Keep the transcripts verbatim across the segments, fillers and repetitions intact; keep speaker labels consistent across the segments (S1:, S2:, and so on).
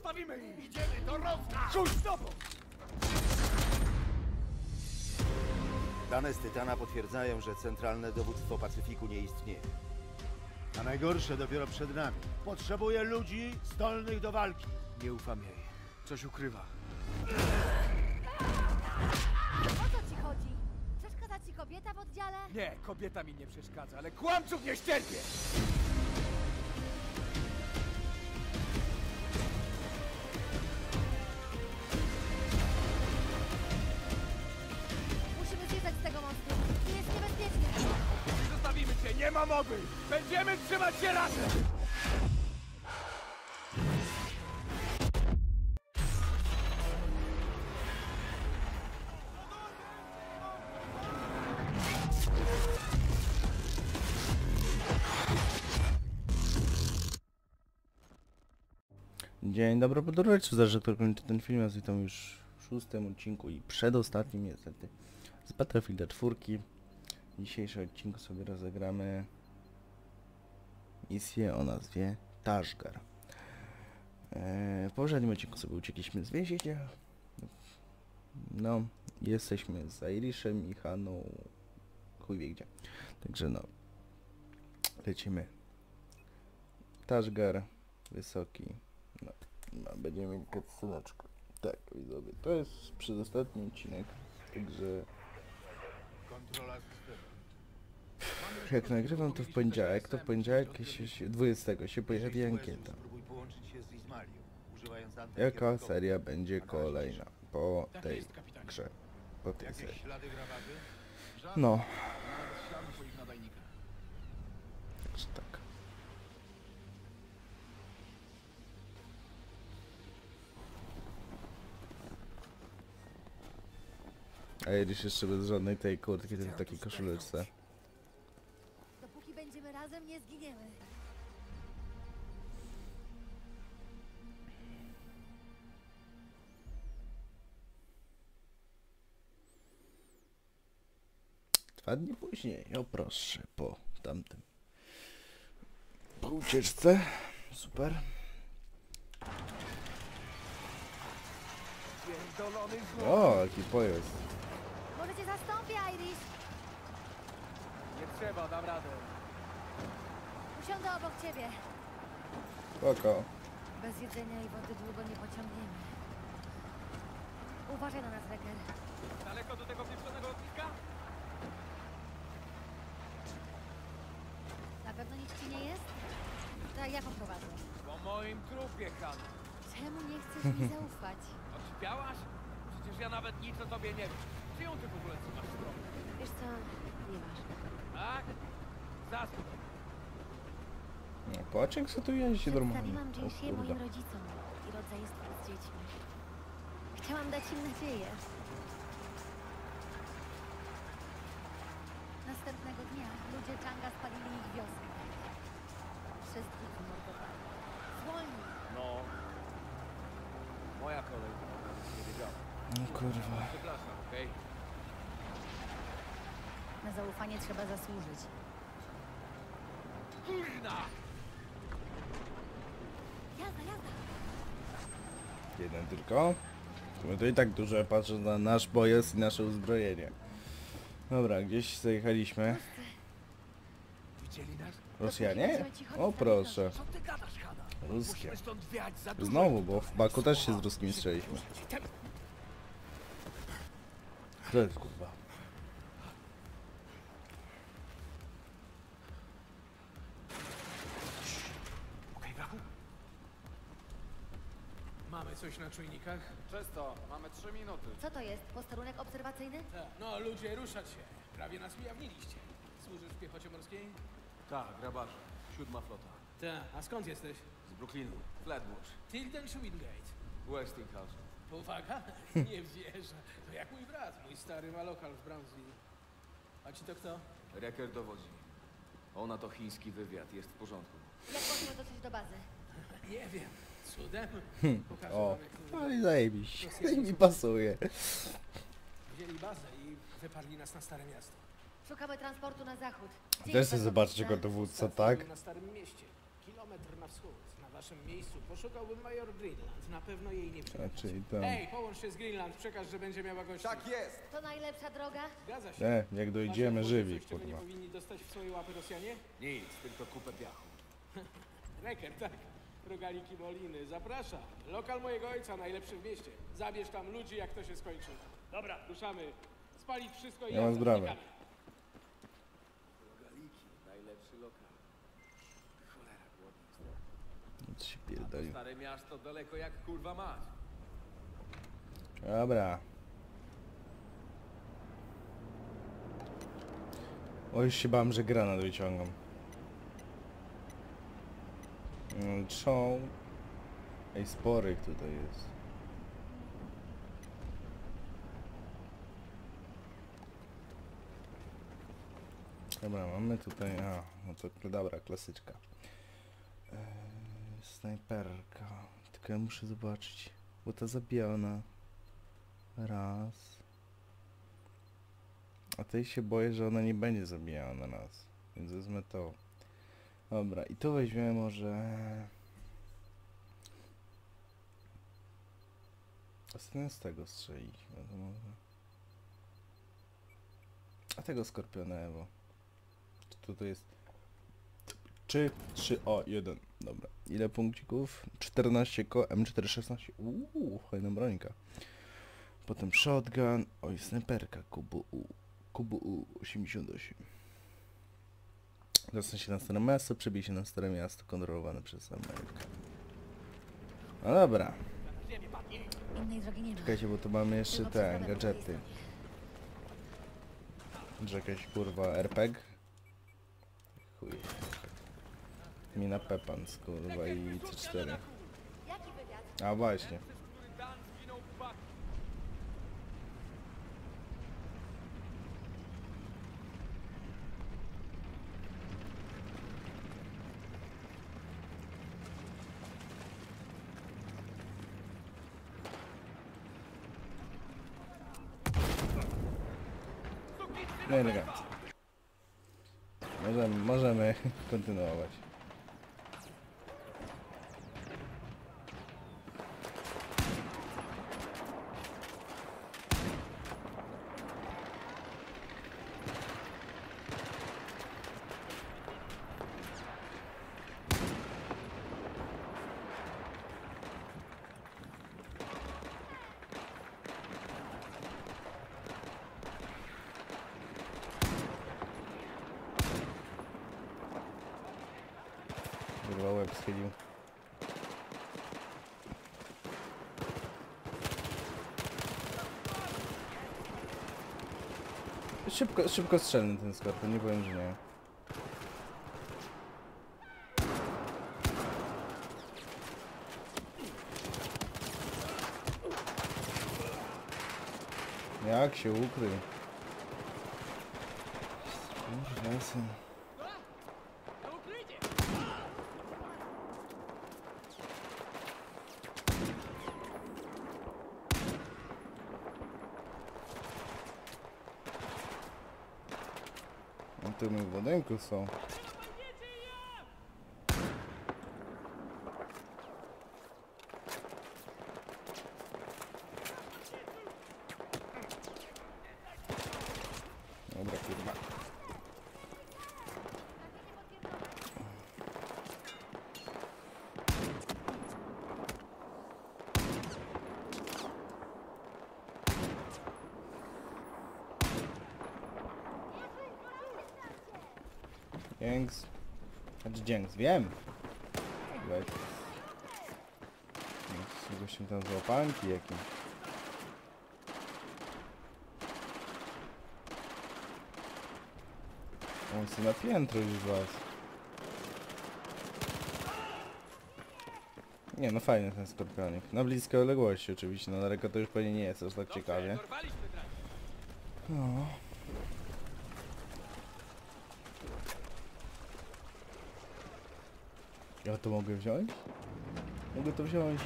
S1: Zostawimy ich! Idziemy do rozkaz! Czuć znowu!
S2: Dane z Tytana potwierdzają, że centralne dowództwo Pacyfiku nie istnieje.
S3: A najgorsze dopiero przed nami. Potrzebuję ludzi zdolnych do walki.
S1: Nie ufam jej. Coś ukrywa.
S4: O co ci chodzi? Przeszkadza ci kobieta w oddziale?
S1: Nie, kobieta mi nie przeszkadza, ale kłamców nie ścierpię!
S4: Musimy zjeżdżać z tego mostu. Tu jest niebezpiecznie.
S1: Zostawimy cię, nie ma mowy! Będziemy trzymać się razem!
S5: Dzień dobry, podróżujcie, zależy kto kończy ten film, ja witam już w szóstym odcinku i przedostatnim niestety z Battlefielda czwórki. W dzisiejszym odcinku sobie rozegramy misję o nazwie Tashgar. Eee, w poprzednim odcinku sobie uciekliśmy z więzienia. No, jesteśmy z Irishem i Haną, chuj wie gdzie. Także no, lecimy. Tashgar, wysoki. No, no, będziemy mieli cutsceneczkę. Tak, widzowie, to jest przedostatni odcinek, także
S3: Kontrola systemu.
S5: jak nagrywam to w poniedziałek, to w poniedziałek się, dwudziestego się pojawi ankieta.
S2: Spróbuj połączyć się z Izmalią, używając anten
S5: Jaka
S2: kierunkowych.
S5: seria będzie kolejna po tej grze, po tej
S3: Jakieś
S5: serii.
S3: ślady grabaty?
S5: No,
S3: Nawet śladu po ich nadajnikach.
S5: także tak. A Irish jeszcze bez żadnej tej kurtki, tylko w takiej koszuleczce.
S4: Dopóki będziemy razem, nie zginiemy.
S5: Dwa dni później, o proszę, po tamtym. Po ucieczce. Super.
S1: Pierdolony zło!
S5: O, jaki pojazd.
S4: Może cię zastąpię, Irish.
S1: Nie trzeba, dam radę.
S4: Usiądę obok ciebie.
S5: Spoko.
S4: Bez jedzenia i wody długo nie pociągniemy. Uważaj na nas, Reker.
S1: Daleko do tego pieprzonego lotniska?
S4: Na pewno nic ci nie jest? Tak, ja poprowadzę.
S1: Po moim trupie, Han.
S4: Czemu nie chcesz mi zaufać?
S1: Odśpiałaś? Przecież ja nawet nic o tobie nie wiem. Czyją ty w ogóle trzymasz stronę?
S4: Wiesz co, nieważne.
S1: Tak? Zasłuchaj.
S5: No, płaczek co tu jeździ normalnie.
S4: Przedstawiłam
S5: O
S4: Jinxie
S5: kurde.
S4: moim rodzicom i rodzeństwu z dziećmi. Chciałam dać im nadzieję. Następnego dnia ludzie Changa spalili ich wioskę. Wszystkich wymordowali. Zwolnij!
S1: No. Moja kolej. Nie wiedziałem.
S5: No kurwa.
S1: Przepraszam, okej?
S4: Na zaufanie trzeba zasłużyć.
S1: Kurna!
S4: Jazda, jazda!
S5: Jeden tylko. To to i tak duże, patrzę na nasz pojazd i nasze uzbrojenie. Dobra, gdzieś zajechaliśmy.
S1: Widzieli nas?
S5: Rosjanie? O proszę.
S1: Co ty gadasz, Hanna?
S5: Ruskie.
S1: Musimy stąd wiać za dużo.
S5: Znowu, bo w Baku też się z ruskimi strzeliśmy. To jest kurwa.
S1: Okej, brachu?
S6: Mamy coś na czujnikach?
S7: Czysto, mamy trzy minuty.
S4: Co to jest? Posterunek obserwacyjny?
S6: Tak. No ludzie, ruszać się. Prawie nas ujawniliście. Służysz w piechocie morskiej?
S7: Tak, grabarze. Siódma flota.
S6: Tak. A skąd jesteś?
S7: Z Brooklynu. Flatbush.
S6: Tilden czy Wingate?
S7: Westinghouse.
S6: Uwaga, nie wierzę. To jak mój brat, mój stary ma lokal w Brownsville. A ci to kto?
S7: Reker dowodzi. Ona to chiński wywiad, jest w porządku.
S4: Jak możemy dotrzeć do bazy?
S6: Nie wiem. Cudem? Pokażę
S5: O,
S6: wam, jak to
S5: no
S6: wygląda.
S5: i zajebiście. I mi pasuje.
S6: Wzięli bazę i wyparli nas na Stare Miasto.
S4: Szukamy transportu na zachód. Gdzie
S5: Też
S4: jest
S5: chcę
S4: wasza
S5: zobaczyć
S4: pozycja?
S5: jako dowódca,
S6: Stacjonują
S5: tak?
S6: na Starym Mieście. kilometr na wschód. Na waszym miejscu poszukałbym Major Greenland. Na pewno jej nie
S5: A,
S6: przegapicie.
S5: czyli tam.
S6: Ej, połącz się z Greenland, przekaż, że będzie miała gości.
S7: Tak jest!
S4: To najlepsza droga?
S6: Zgadza się.
S5: E, jak dojdziemy
S6: Macie
S5: żywi,
S6: coś, czego nie
S5: kurwa.
S6: powinni dostać w swoje łapy Rosjanie?
S7: Nic, tylko kupę piachu.
S6: Reker, tak. Rogaliki Moliny, zapraszam. Lokal mojego ojca, najlepszy w mieście. Zabierz tam ludzi, jak to się skończy. Dobra, ruszamy. Spalić wszystko i
S5: Ja mam
S6: jazda,
S5: sprawę.
S6: znikamy.
S7: Rogaliki, najlepszy lokal. Cholera, głodny jestem.
S5: Nic się
S1: To
S5: pierdoli.
S1: stare miasto daleko jak kurwa mać.
S5: Dobra. O, już się bałem, że granat wyciągam. Mm, Czoł. Ej, sporych tutaj jest. Dobra, mamy tutaj... A, no to dobra, klasyczka. Eee, snajperka. Tylko ja muszę zobaczyć, bo ta zabiona. Raz. A tej się boję, że ona nie będzie zabijała na nas. Więc wezmę to. Dobra, i tu weźmiemy może... Ostatnio z tego strzelić. No to może... A tego Skorpiona Evo. Czy to, to jest... trzy, trzy, o, jeden. Dobra. Ile punkcików? czternaście ko, M cztery szesnaście. Uuu, fajna brońka. Potem shotgun. Oj, snajperka. Kubu U. Kubu U osiemdziesiąt osiem. Dostanie się na stare miasto, przebije się na stare miasto kontrolowane przez Amerykę. No dobra.
S4: Innej drogi nie ma.
S5: Czekajcie, bo tu mamy jeszcze
S4: Tylko
S5: te
S4: przeprawę po tej
S5: gadżety.
S4: stronie.
S5: Że jakaś kurwa R P G. Chuj. Mina Pepans, kurwa i C cztery.
S4: Jaki wywiad?
S5: A właśnie.
S1: Przez który Dan zginął w bak.
S5: No i elegancko. Możemy, możemy kontynuować. Kurwa, łeb schylił. Szybko, szybko strzelny ten skorpion, nie powiem, że nie. Jak się ukrył? Kurwa, syn.
S1: To ukrycie!
S5: No tu my w budynku są. Dobra, kurwa. Dzięks. Znaczy dzięks, wiem. Weź. Jest gościem tam z łapanki jakimś. On się na piętro już was. Nie no, fajny ten skorpionik. Na bliskiej odległości oczywiście, na daleko to już pewnie nie jest aż tak ciekawie.
S1: Dorwaliśmy drać.
S5: No. Ja to mogę wziąć? Mogę to wziąć.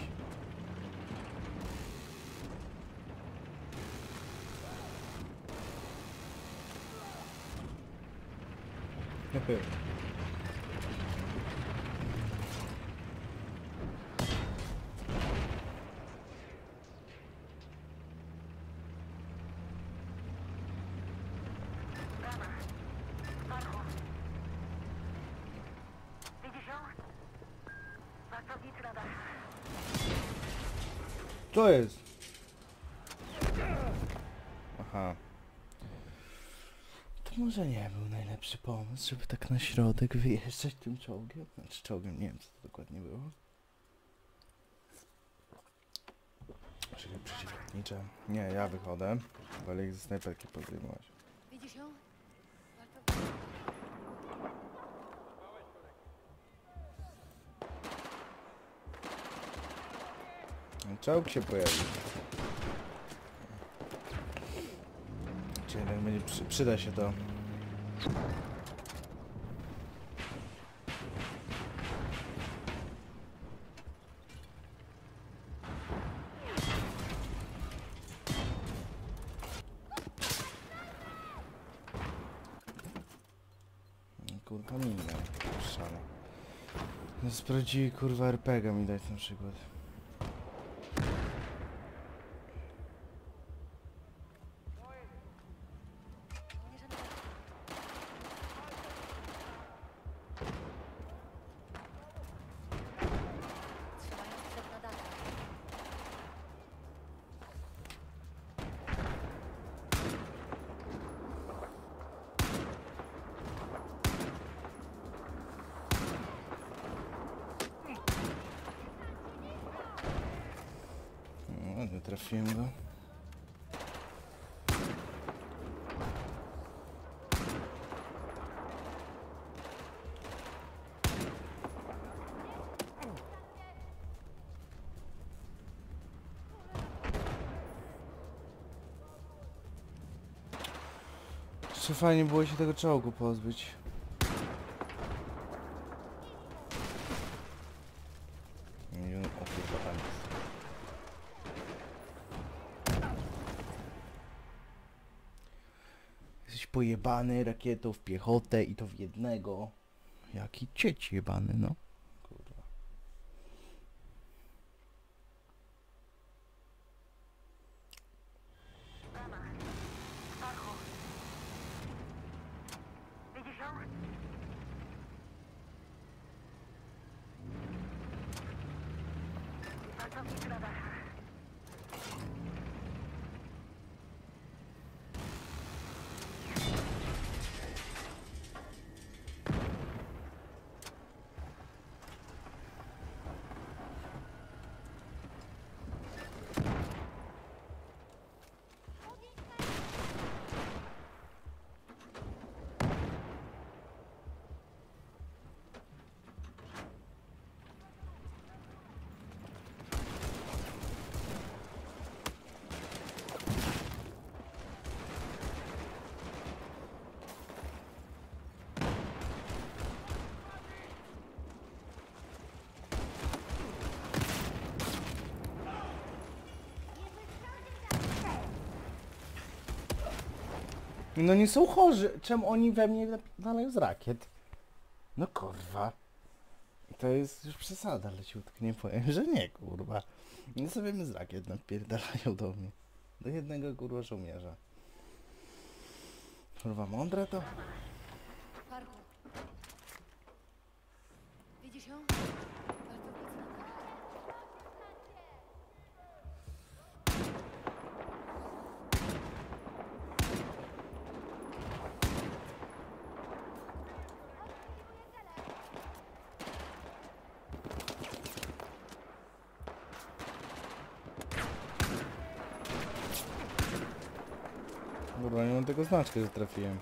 S5: Co jest? Aha. To może nie był najlepszy pomysł, żeby tak na środek wyjeżdżać tym czołgiem. Znaczy czołgiem, nie wiem co to dokładnie było. Czyli przeciwlotnicze. Nie, ja wychodzę. Wolę ich ze snajperki podejmować.
S4: Widzisz ją? Warto...
S5: Czołg się pojawił. Czy jednak będzie przy, przyda się to. Kurwa minę. Szale. No sprawdzili kurwa er pe ga mi dać na przykład.
S4: Trzymają sprzęt na dachach.
S5: No, nie trafiłem go. Jeszcze fajnie było się tego czołgu pozbyć. I on- o kurwa, tam jest. Jesteś pojebany rakietą w piechotę i to w jednego. Jaki cieć jebany, no. Kurwa. No nie są chorzy. Czemu oni we mnie napierdalają z rakiet? No kurwa. To jest już przesada leciutko. Nie powiem, że nie kurwa. Nie sobie z rakiet napierdalają do mnie. Do jednego kurwa żołnierza. Kurwa mądre to?
S4: Parku. Widzisz ją? Warto wbiec na dach.
S5: Kurwa nie mam tego znaczka, że trafiłem.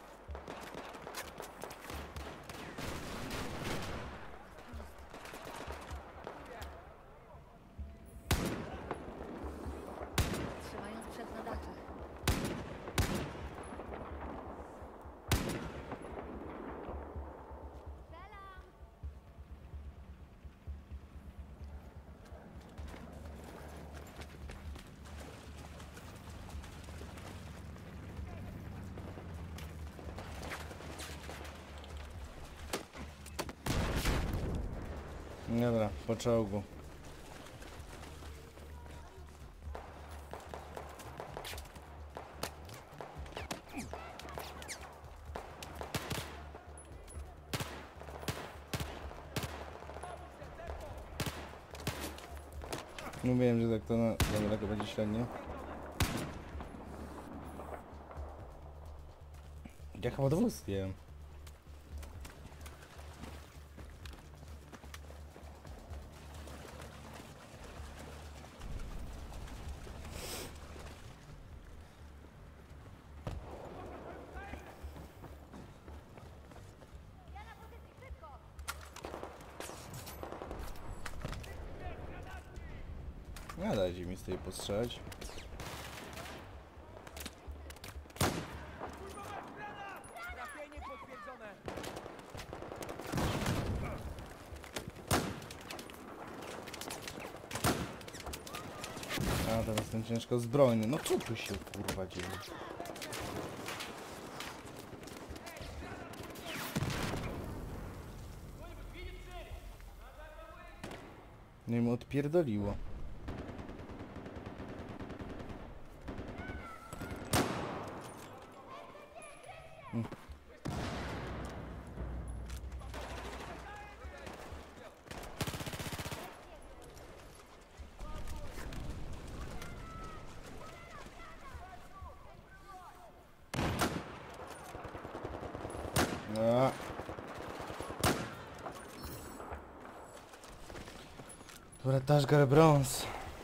S4: Trzymają sprzęt na dachach.
S5: Dobra, po czołgu. Mówiłem, że tak to na za daleko będzie średnio. Ja chyba dowóz wiem. No dajcie mi z tej postrzelać.
S1: Trafienie potwierdzone.
S5: A teraz jestem ciężko zbrojny. No co tu się kurwa dzieje? No i mu odpierdoliło. Hmm. No. Dobra, Tashgar brąz.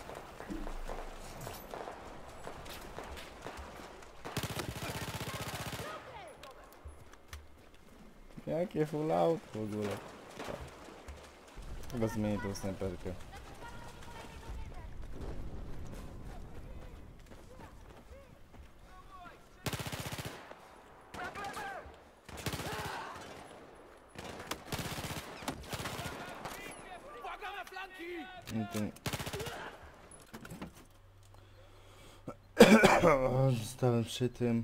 S5: Jakie full out w ogóle. Chyba zmienię tą snajperkę.
S1: Uwaga na flanki!
S5: I ten... Zostałem przy tym.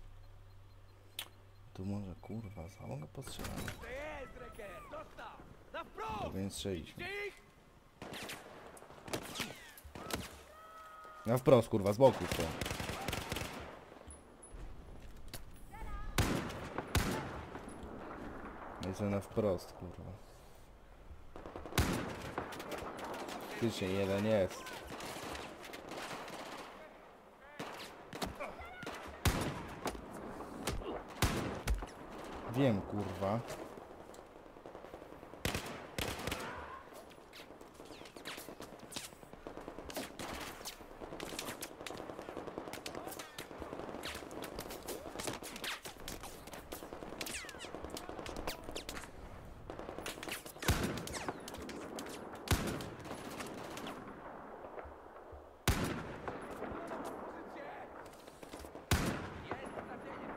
S5: Tu może kurwa, za mogę postrzelać.
S1: To jest, Reker! Dostał! Na wprost!
S5: Powinien strzelić.
S1: Gdzie ich?
S5: Na wprost kurwa, z boku to. Jestem na wprost kurwa. Faktycznie jeden jest. Wiem kurwa.
S1: Jest trafienie!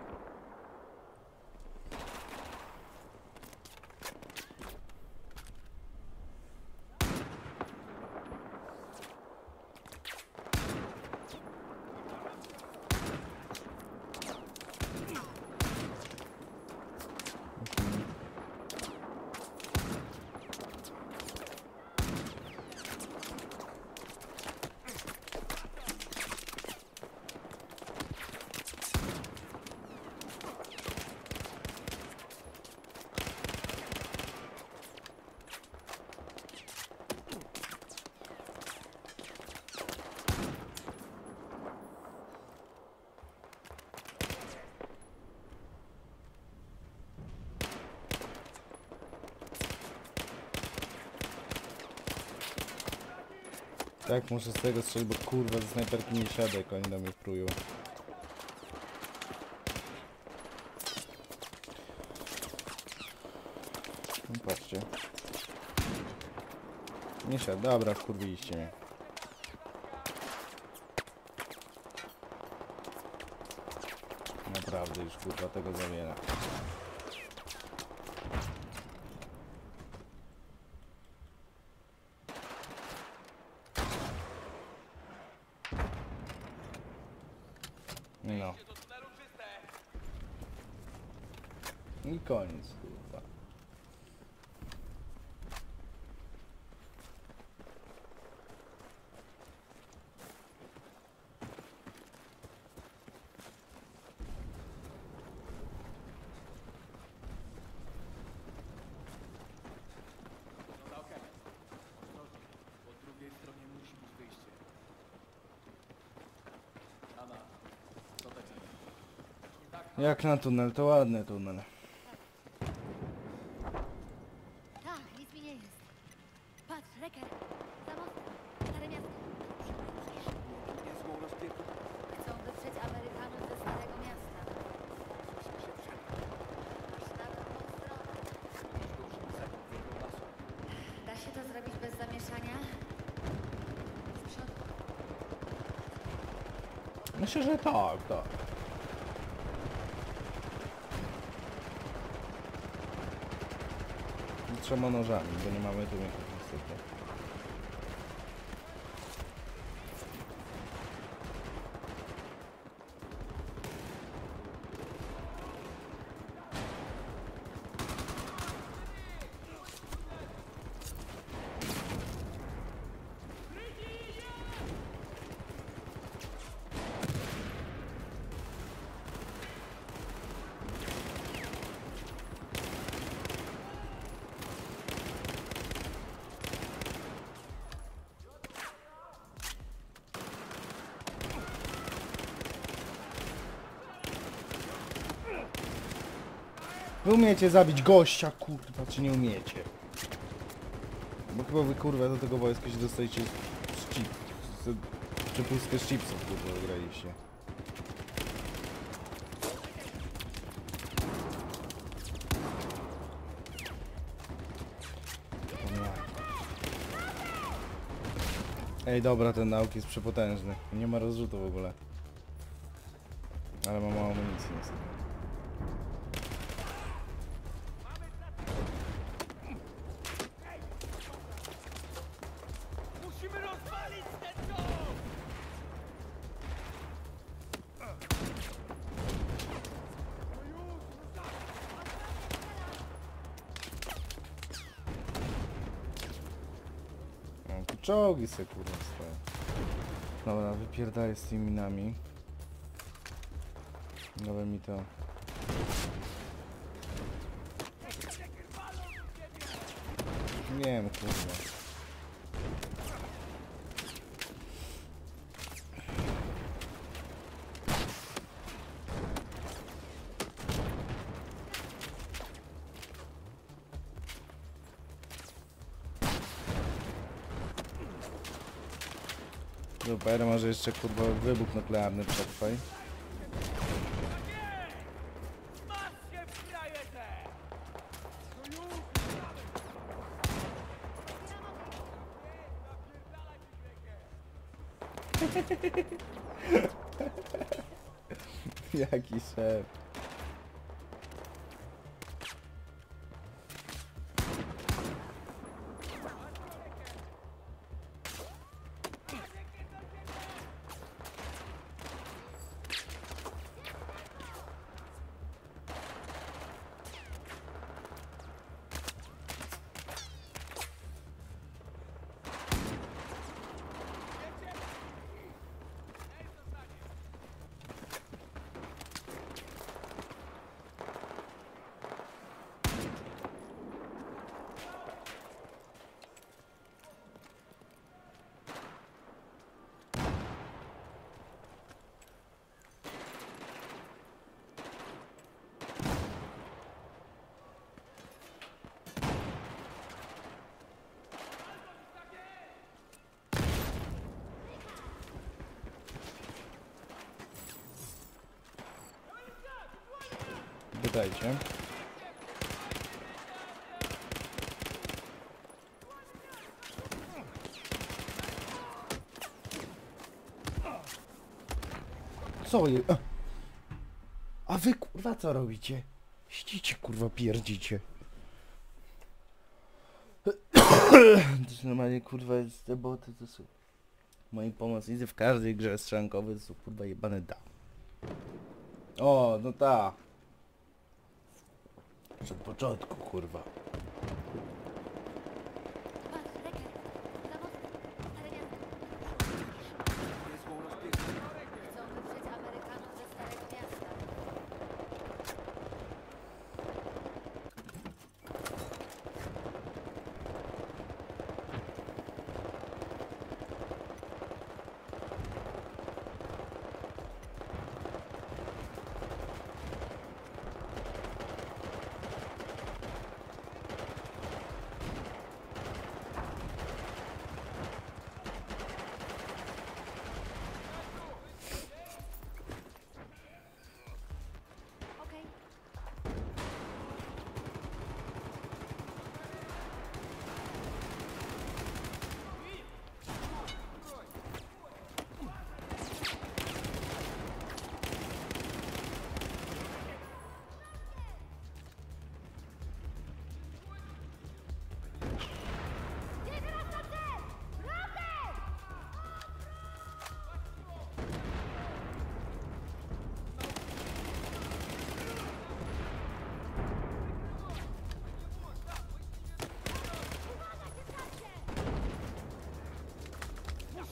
S5: Tak, muszę z tego strzelić, bo kurwa ze snajperki nie siada, jak oni do mnie prują. No patrzcie. Nie siada, dobra, wkurwiliście mnie. Naprawdę już kurwa tego za wiele. No.
S1: Do tunelu czyste!
S5: I koniec, kurwa.
S1: No okej. Ostrożnie. Po drugiej stronie musi być wyjście.
S5: Jak na tunel, to ładny tunel.
S4: Tak, nic mi nie jest. Patrz, Reker, za mostem, stare miasto. Chcą wyprzeć Amerykanów ze Starego Miasta. Masz nawet monstro. Da się to zrobić bez zamieszania? Z przodu.
S5: Myślę, że tak, tak. Trzema nożami, bo nie mamy tu niestety. Wy umiecie zabić gościa, kurwa, czy nie umiecie? Bo chyba wy, kurwa, do tego wojska się dostajecie z chip... z... przepustkę z chipsów, kurwa, wygraliście. Ej, dobra, ten nauk jest przepotężny. Nie ma rozrzutu w ogóle. Ale ma mało amunicji niestety.
S1: Musimy rozwalić ten dom!
S5: No, tu czołgi se kurwa stoją. Dobra, wypierdalaj z tymi minami. Dawaj mi to. Nie wiem, kurwa. Super, może jeszcze kurwa wybuch nuklearny przetrwaj.
S1: Masz się w frajerze!
S5: Jaki szef. Pytajcie. Co je... A. A wy kurwa co robicie? Ścicie kurwa pierdzicie. To jest normalnie kurwa jest te boty to są moi pomocnicy w każdej grze strzelankowej to są kurwa jebane da. O, no ta. Przed początku kurwa.
S4: Patrz, Reker, za mostem, stare miasto. Chcą wyprzeć Amerykanów ze Starego Miasta.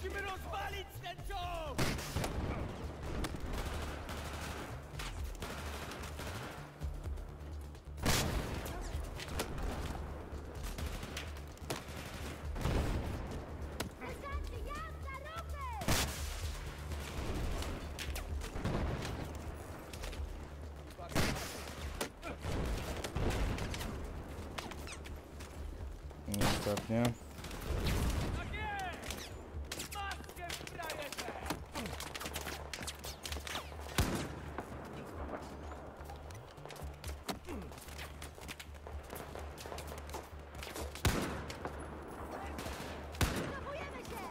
S1: Musimy rozwalić ten czołg!
S4: Wystarczy, jazda, ruchy!
S5: I ostatnie.
S1: Tak jest! Maskę w frajerze!
S4: Zachowujemy się!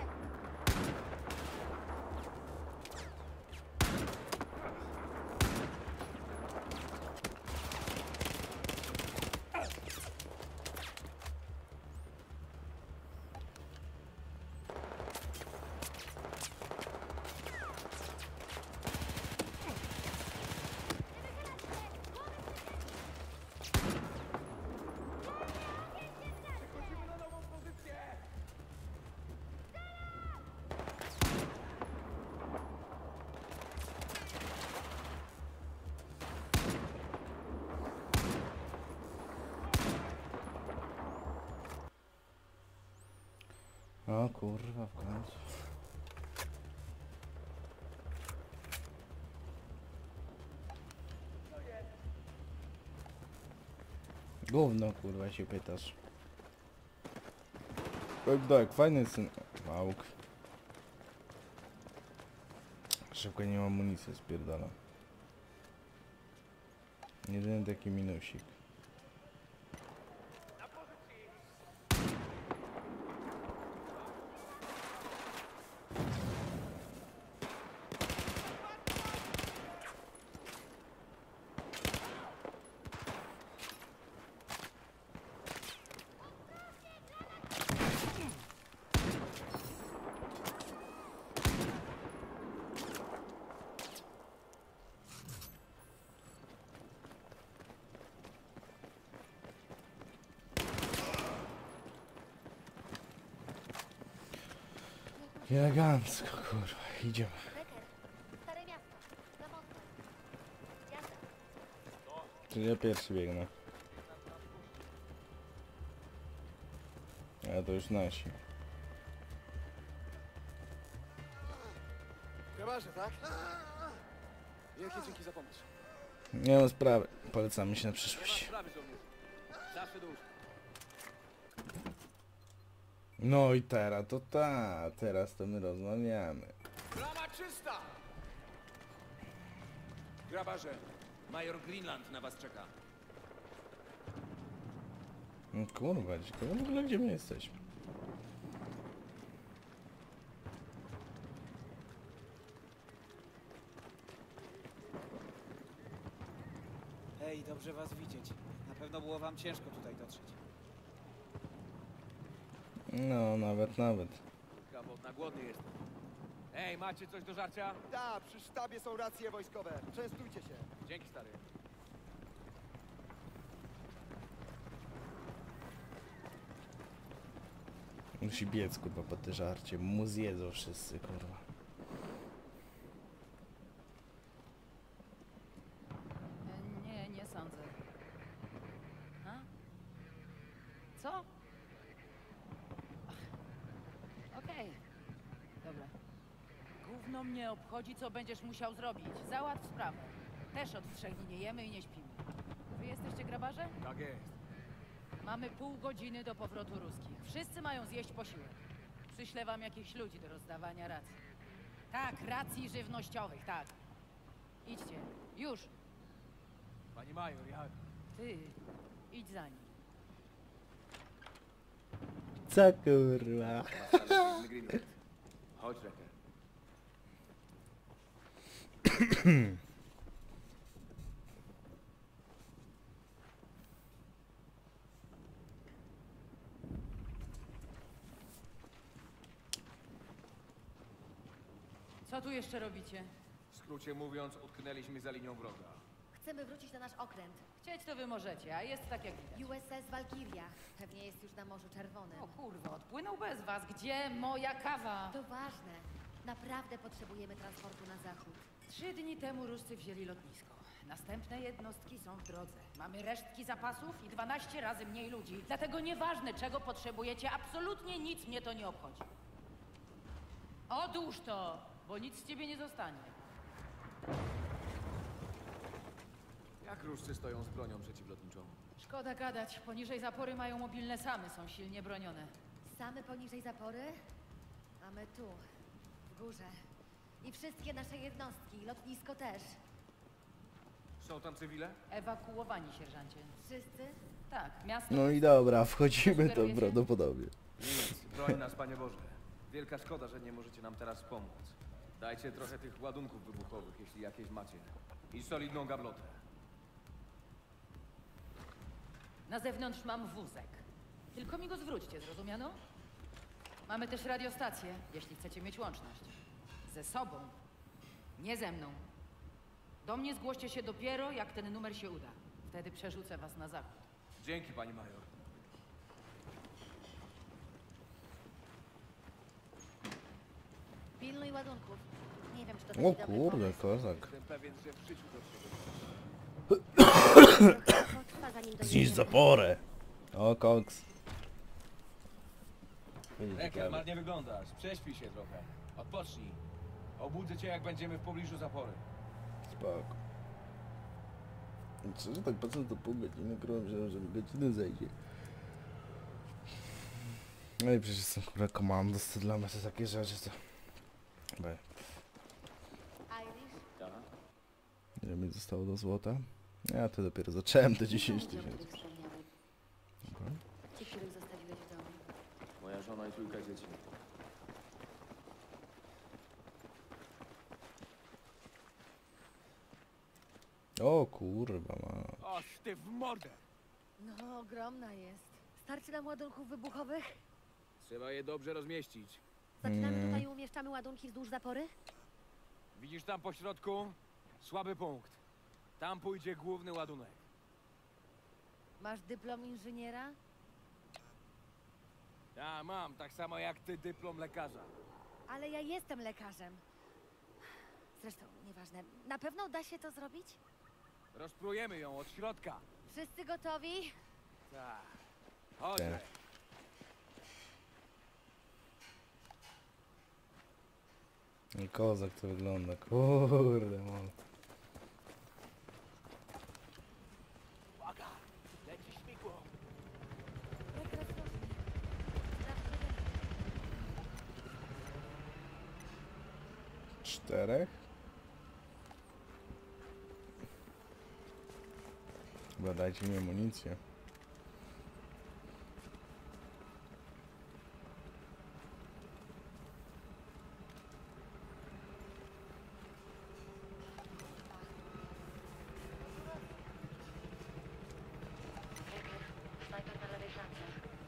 S1: Przechodzimy na nową pozycję!
S5: O kurwa, w końcu. Gówno kurwa się pytasz. Tak, tak, fajny syn... Małk. Szybko nie mam amunicji, spierdala. Jedyny taki minusik.
S1: Na pozycji!
S5: Elegancko kurwa, idziemy.
S4: Becker, stare miasto, za mostem. Jazda.
S5: Czyli ja pierwszy biegnę. A to już nasi.
S6: Grabarze, tak? Wielkie dzięki za pomoc.
S5: Nie ma sprawy. Polecamy się na
S1: Nie ma
S5: przyszłość.
S1: sprawy, żołnierzu. Zawsze do łóżka.
S5: No i teraz to ta, teraz to my rozmawiamy.
S6: Brama czysta! Grabarze,
S7: Major Greenland na was czeka.
S5: No kurwa, ciekawe w ogóle gdzie my jesteśmy.
S8: Hej, dobrze was widzieć. Na pewno było wam ciężko tutaj dotrzeć.
S5: No, nawet, nawet.
S1: Kabot, na głodny jestem. Ej, macie coś do żarcia?
S3: Da, przy sztabie są racje wojskowe. Częstujcie się.
S1: Dzięki, stary.
S5: Musi biec kurwa po te żarcie, mu zjedzą wszyscy kurwa.
S9: Nie, nie sądzę. A? Co? Ach, okej. Dobra. Gówno mnie obchodzi, co będziesz musiał zrobić. Załatw sprawę. Też od trzech dni nie jemy i nie śpimy. Wy jesteście grabarze?
S1: Tak jest.
S9: Mamy pół godziny do powrotu ruskich. Wszyscy mają zjeść posiłek. Przyślę wam jakichś ludzi do rozdawania racji. Tak, racji żywnościowych, tak. Idźcie. Już.
S1: Pani major, ja...
S9: Ty, idź za nim.
S5: Co kurwa?
S7: Greenland. Chodź, Reker.
S9: Co tu jeszcze robicie?
S7: W skrócie mówiąc, utknęliśmy za linią wroga.
S4: Chcemy wrócić na nasz okręt.
S9: Chcieć to wy możecie, a jest tak jak widać.
S4: U S S Walkiria. Pewnie jest już na Morzu Czerwonym.
S9: O kurwa, odpłynął bez was. Gdzie moja kawa?
S4: To ważne. Naprawdę potrzebujemy transportu na zachód.
S9: Trzy dni temu Ruscy wzięli lotnisko. Następne jednostki są w drodze. Mamy resztki zapasów i dwanaście razy mniej ludzi. Dlatego nieważne, czego potrzebujecie, absolutnie nic mnie to nie obchodzi. Odłóż to, bo nic z ciebie nie zostanie.
S7: Jak Ruscy stoją z bronią przeciwlotniczą?
S9: Szkoda gadać. Poniżej zapory mają mobilne samy, są silnie bronione.
S4: Same poniżej zapory? A my tu, w górze. I wszystkie nasze jednostki, lotnisko też.
S7: Są tam cywile?
S9: Ewakuowani, sierżancie.
S4: Wszyscy?
S9: Tak, miasto...
S5: No i dobra, wchodzimy to
S9: Sugerujecie?
S5: prawdopodobnie.
S7: Nic, broń nas, Panie Boże. Wielka szkoda, że nie możecie nam teraz pomóc. Dajcie trochę tych ładunków wybuchowych, jeśli jakieś macie. I solidną gablotę.
S9: Na zewnątrz mam wózek. Tylko mi go zwróćcie, zrozumiano? Mamy też radiostację, jeśli chcecie mieć łączność. Ze sobą. Nie ze mną. Do mnie zgłoście się dopiero, jak ten numer się uda. Wtedy przerzucę was na zachód.
S7: Dzięki, Pani Major.
S4: Pilnuj ładunków. Nie wiem, czy to taki
S5: O
S4: dobry
S5: kurde,
S4: pomysł.
S5: kozak.
S6: Jestem pewien, że w życiu do czegoś
S4: Trochę potrwa, zanim
S5: Zniszcz
S4: dojedziemy.
S5: zaporę. O, koks. Będzie
S1: Reker,
S5: ciekawe.
S1: marnie wyglądasz. Prześpij się trochę. Odpocznij. Obudzę cię, jak będziemy w pobliżu zapory.
S5: Spoko. Szczerze tak patrząc to pół godziny, kurwa, myślałem, że mi godziny zejdzie. No i przecież są kurwa komandos, to dla mnie to takie rzeczy, to... Be.
S4: Irish?
S5: Ile mi zostało do złota? Ja to dopiero zacząłem te dziesięć
S4: Ludzie, o
S5: tysięcy.
S4: których wspomniałeś.
S5: Dobra.
S4: Ci, których zostawiłeś w domu.
S7: Moja żona i trójka dzieci.
S5: O kurwa ma.
S1: Oż ty w mordę!
S4: No, ogromna jest. Starczy nam ładunków wybuchowych?
S6: Trzeba je dobrze rozmieścić.
S4: Zaczynamy
S5: Mm.
S4: tutaj i umieszczamy ładunki wzdłuż zapory?
S1: Widzisz tam po środku? Słaby punkt. Tam pójdzie główny ładunek.
S4: Masz dyplom inżyniera?
S1: Ja mam, tak samo jak ty dyplom lekarza.
S4: Ale ja jestem lekarzem. Zresztą, nieważne. Na pewno da się to zrobić?
S1: Rozprujemy ją od środka.
S4: Wszyscy gotowi?
S1: Tak. Chodź,
S5: Tak.
S1: Rek.
S5: I kozak to wygląda, kurde mam.
S1: Uwaga! Leci śmigło.
S4: Jak rozrośnie. Sprawdźmy ten-
S5: Czterech? Chyba dajcie mi amunicję.
S4: Snajper na lewej flance.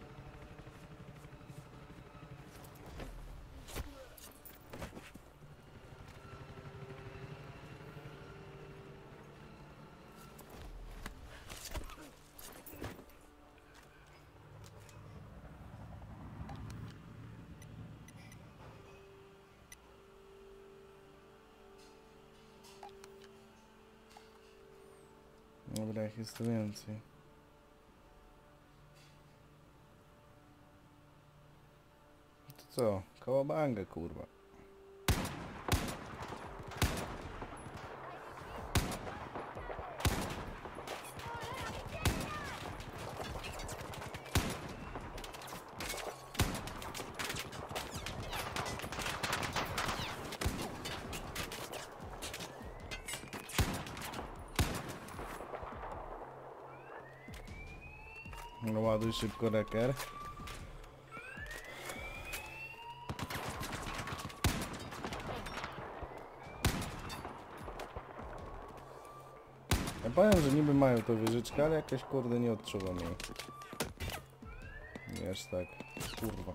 S5: Dobra, jak jest to więcej. To co? Kołabanga, kurwa. No ładuj szybko, Reker. Ja powiem, że niby mają to wieżyczkę, ale jakaś kurde nie odczuwam jej. Nie aż tak. Kurwa.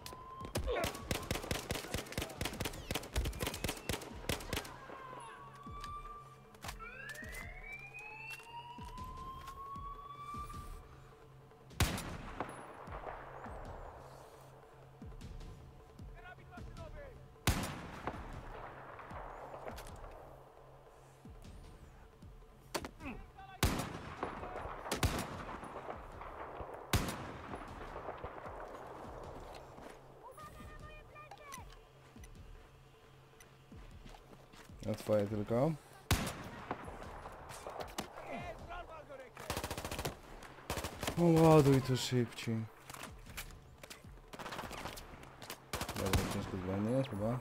S5: A twoje tylko. O, ładuj to szybciej. Dobra, ciężko zwolnię chyba.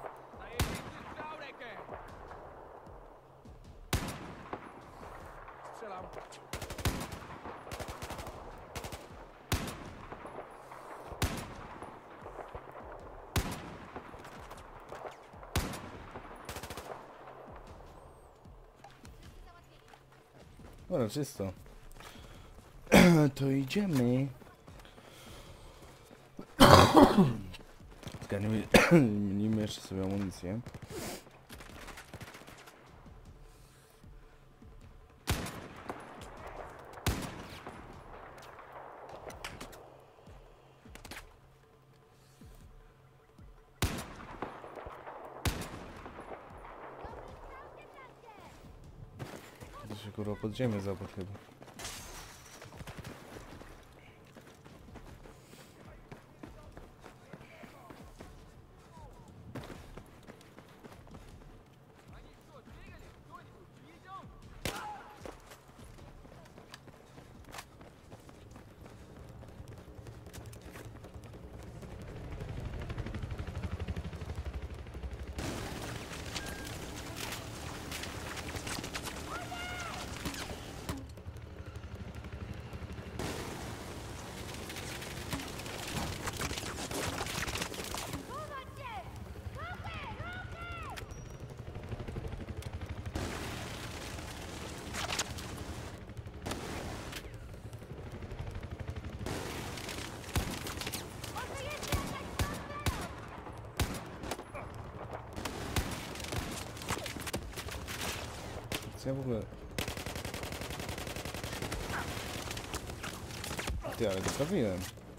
S1: Strzelam.
S5: Dobra, czysto. To idziemy. Zgarnijmy zgarnijmy jeszcze sobie amunicję. To się kurwa podziemie zapadł chyba. Co ja w ogóle... Ty, ale zostawiłem.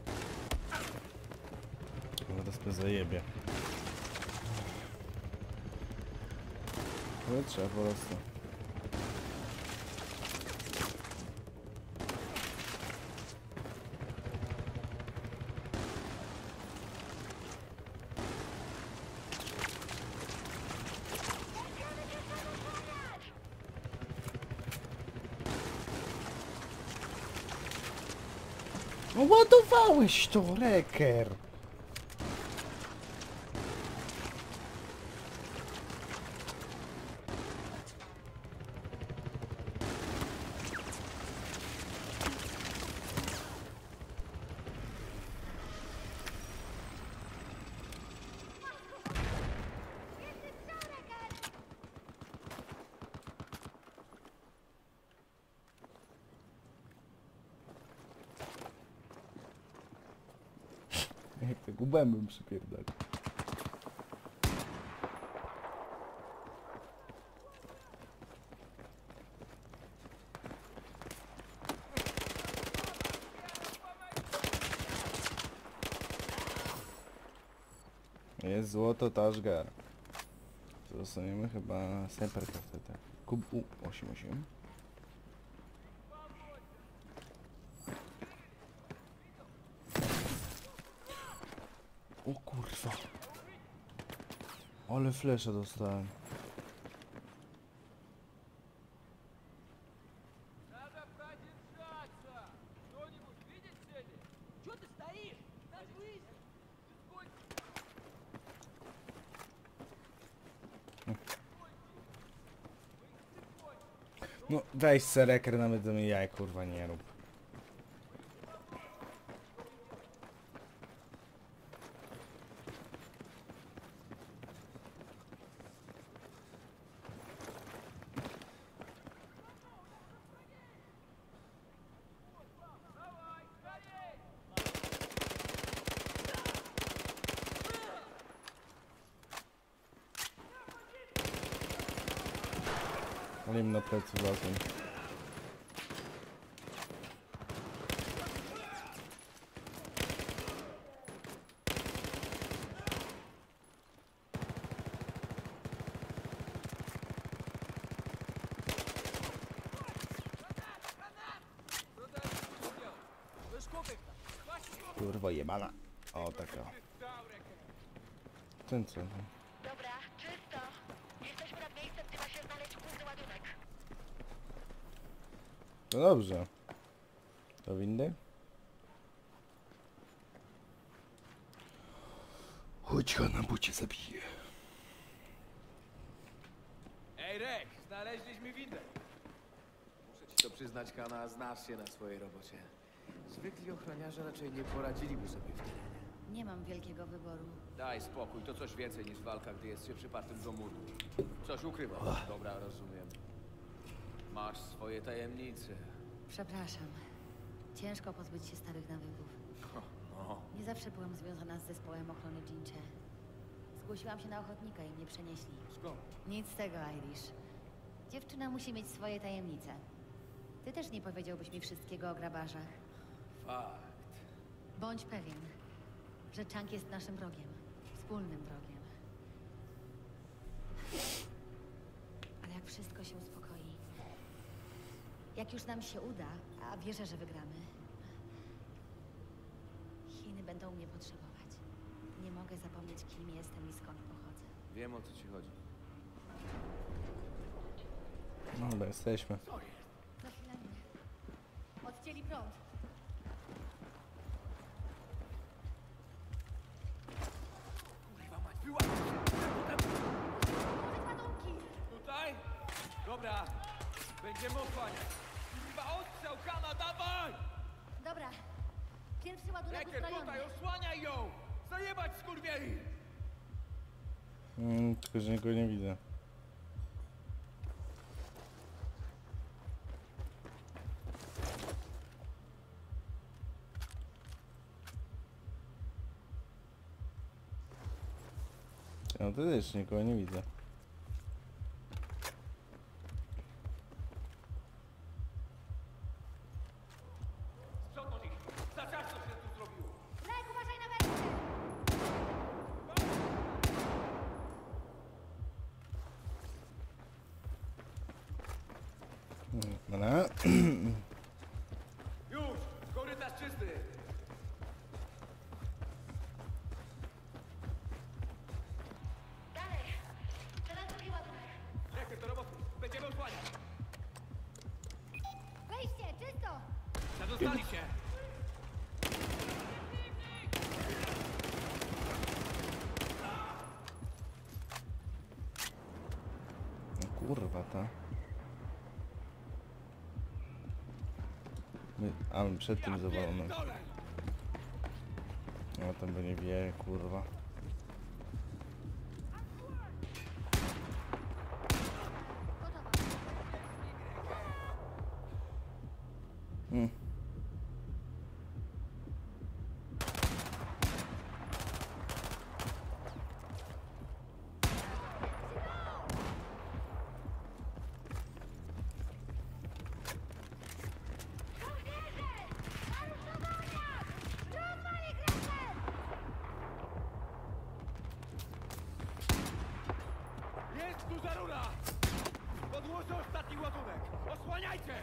S5: Teraz mnie zajebie. Ale trzeba po prostu. No ładowałeś to, Reker! Jak tego bębem przypierdali. Jest złoto, Tashgar. Dostaniemy chyba snajperkę wtedy. Kub U osiem osiem. O kurwa. Ale flesza dostałem. No weź se Reker, nawet do mnie jaj kurwa nie rób. Ale im na plecy wlazłem. Kurwa jebana. O taka. Ten co?
S4: Dobra, czysto. Jesteśmy nad miejscem, gdzie
S5: To dobrze. Do windy? Chodź, Hanna, bo cię zabiję.
S7: Ej, Rex, znaleźliśmy windę. Muszę ci to przyznać, Kana, znasz się na swojej robocie. Zwykli ochroniarze raczej nie poradziliby sobie w terenie.
S4: Nie mam wielkiego wyboru.
S7: Daj spokój, to coś więcej niż walka, gdy jest się przypartym do muru. Coś ukrywasz. Dobra, rozumiem. Masz swoje tajemnice.
S4: Przepraszam. Ciężko pozbyć się starych nawyków.
S7: No,
S4: Nie zawsze byłam związana z zespołem ochrony Jinche. Zgłosiłam się na ochotnika i mnie przenieśli.
S7: skąd?
S4: Nic z tego, Irish. Dziewczyna musi mieć swoje tajemnice. Ty też nie powiedziałbyś mi wszystkiego o grabarzach.
S7: Fakt.
S4: Bądź pewien, że Chunk jest naszym wrogiem. Wspólnym wrogiem. Ale jak wszystko się uspokoi, jak już nam się uda, a wierzę, że wygramy, Chiny będą mnie potrzebować. Nie mogę zapomnieć, kim jestem i skąd pochodzę.
S7: Wiem, o co ci chodzi.
S5: No dobra, jesteśmy.
S4: Zasilanie. Odcięli prąd.
S7: Kurwa mać, wyłaź się!
S4: Ładunki!
S1: Tutaj? Dobra. Będziemy osłaniać. Kurwa, ostrzał, Kana, dawaj!
S4: Dobra. Pierwszy ładunek
S1: Reker,
S4: uzbrojony.
S1: tutaj, osłaniaj ją! Zajebać, skurwieli!
S5: Mm, tylko, że nikogo nie widzę. No to też nikogo nie widzę.
S1: Sprzątnąć ich! Za ciasno się tu zrobiło!
S4: Lek, uważaj na wejście!
S5: Mm, Dobra.
S1: Już! Korytarz czysty!
S4: Dalej! Teraz drugi ładunek.
S1: Reker, do roboty! Będziemy osłaniać!
S4: Wejście, czysto!
S1: Zadostali się!
S5: No kurwa ta. My, a my przed tym zawalonym.
S1: Dole!
S5: No tam by nie wie, kurwa.
S4: Gotowa.
S5: Mm.
S1: Jest duża rura! Podłożę ostatni ładunek! Osłaniajcie!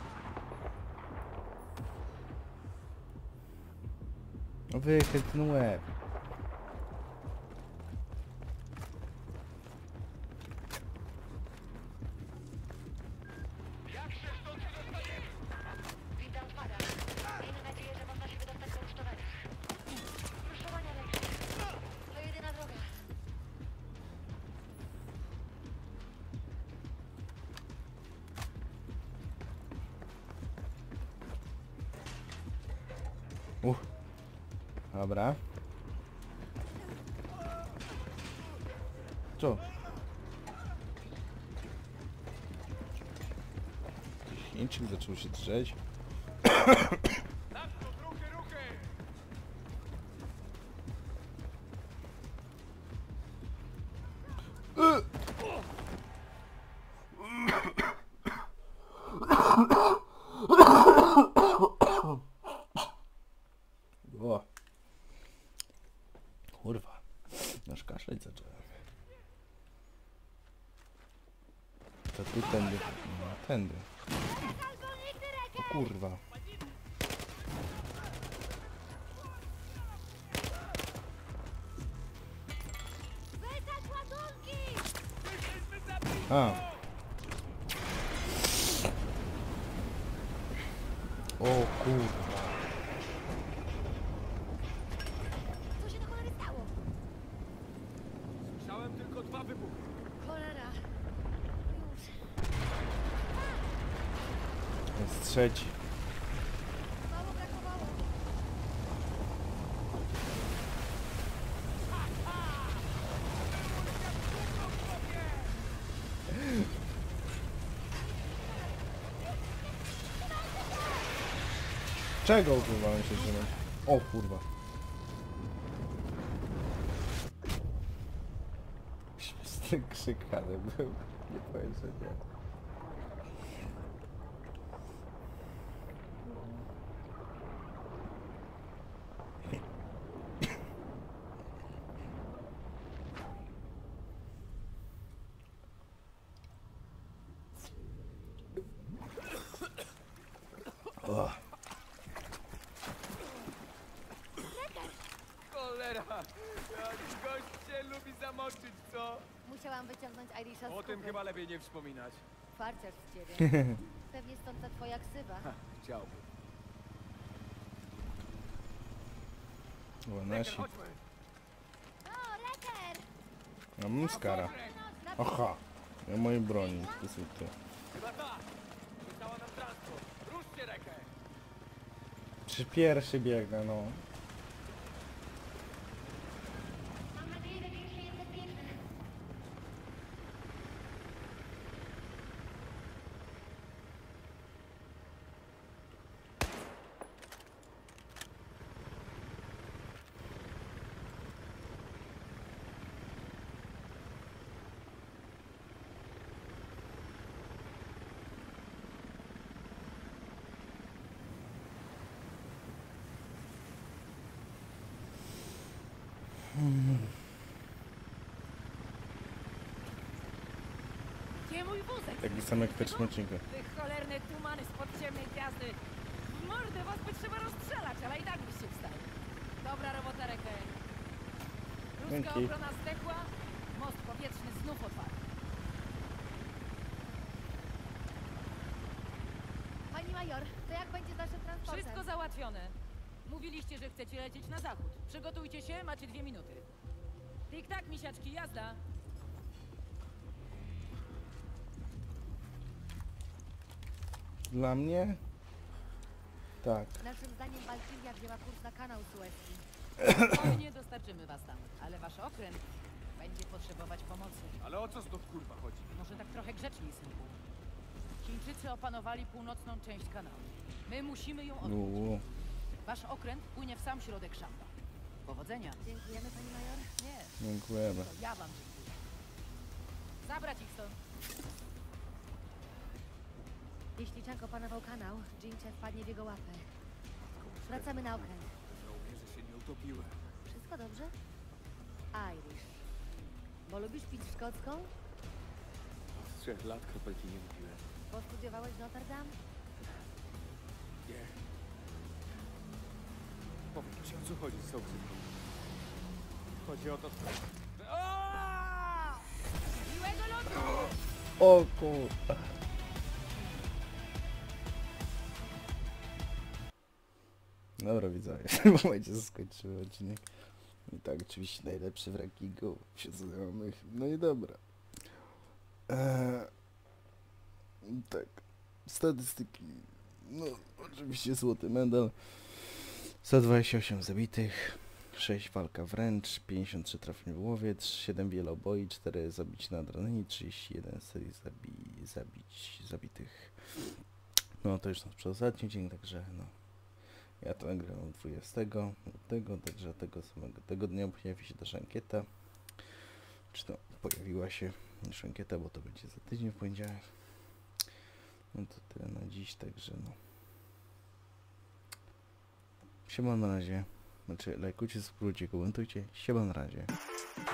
S5: No wychyl ten łeb.
S1: Jak się stąd dostaniemy?
S4: Witam pana. Miejmy nadzieję, że można się wydostać do rusztowania. Rusztowania lepsze. To jedyna droga.
S5: Uch. Dobra. Co? Chińczyk zaczął się drzeć.
S1: Naprzód, ruchy, ruchy!
S5: O. Kurwa. Nasz kaszleć zacząłem. To tu tędy. No, tędy. O kurwa. A. O kurwa.
S4: Co się do cholery stało?
S1: Słyszałem tylko dwa wybuchy.
S4: Cholera. Już.
S5: Jest trzeci.
S4: Mało brakowało.
S5: Czego kurwa mam się trzymać? O kurwa. Śmieszny krzyk, ale był. Nie powiem, że nie. O.
S1: Cholera! Jak gość się lubi zamoczyć, co?
S4: Musiałam wyciągnąć Irisha z
S1: O tym
S4: kupy.
S1: chyba lepiej nie wspominać.
S4: Farciarz z ciebie. Pewnie stąd ta twoja ksywa.
S1: Chciałbym.
S5: O,
S1: Reker,
S5: nasi.
S1: chodźmy!
S4: O, Reker!
S5: A mam skara. Aha. Ja mojej broni. To są tu.
S1: Chyba tak! Została nam transport. Ruszcie rekę!
S5: Przy pierwszy biegnę, no.
S4: Mam nadzieję, że większy jest bezpieczny.
S9: Gdzie mój wózek?
S5: Taki sam jak w pierwszym odcinku.
S9: Wy cholerne tumany z podziemnej gwiazdy. W mordę was by trzeba rozstrzelać, ale i tak byście wstali. Dobra robota, Reker. Ruska
S5: Dzięki.
S9: obrona zdechła, most powietrzny znów otwarty.
S4: Pani major, to jak będzie z naszym transportem?
S9: Wszystko załatwione. Mówiliście, że chcecie lecieć na zachód. Przygotujcie się, macie dwie minuty. Tik-tak, misiaczki, jazda.
S5: Dla mnie? Tak.
S4: Naszym zdaniem Walkiria wzięła kurs na kanał Suezki.
S9: Spokojnie dostarczymy was tam, ale wasz okręt będzie potrzebować pomocy.
S1: Ale o co znów kurwa chodzi?
S9: Może tak trochę grzeczniej, synku. Chińczycy opanowali północną część kanału. My musimy ją odbić.
S5: Uuu.
S9: Wasz okręt płynie w sam środek szamba. Powodzenia.
S4: Dziękujemy, pani major.
S9: Nie,
S5: Dziękujemy.
S9: to ja wam dziękuję. Zabrać ich stąd.
S4: Jeśli Czank opanował kanał, Jincze wpadnie w jego łapę. Wracamy na okręt.
S1: Żałuję, że się nie utopiłem.
S4: Wszystko dobrze? Irish. Bo lubisz pić szkocką?
S1: Od trzech lat kropelki nie wypiłem.
S4: Bo studiowałeś w Notre Dame?
S1: Nie. Powiem ci, o co chodzi z Sołcynką. Chodzi o to, co... Aaaa!
S9: Miłego lotu!
S5: O kurwa. Dobra widzowie, w tym momencie skończymy odcinek. I tak oczywiście najlepszy w rankingu wśród znajomych. No i dobra. Eee, tak. Statystyki. No oczywiście złoty medal. sto dwadzieścia osiem zabitych. sześć walka wręcz, pięćdziesiąt trzy trafień w głowie, siedem wieloboi, cztery zabić na adrenalinie, trzydzieści jeden serii zabi zabić zabitych. No to już nasz przedostatni dzień, także no. Ja to nagrałem dwudziestego lutego, także tego samego tego dnia pojawi się też ankieta. Czy to pojawiła się już ankieta, bo to będzie za tydzień w poniedziałek. No to tyle na dziś, także no. Siema na razie. Znaczy lajkujcie, subskrybujcie, komentujcie. Siema na razie.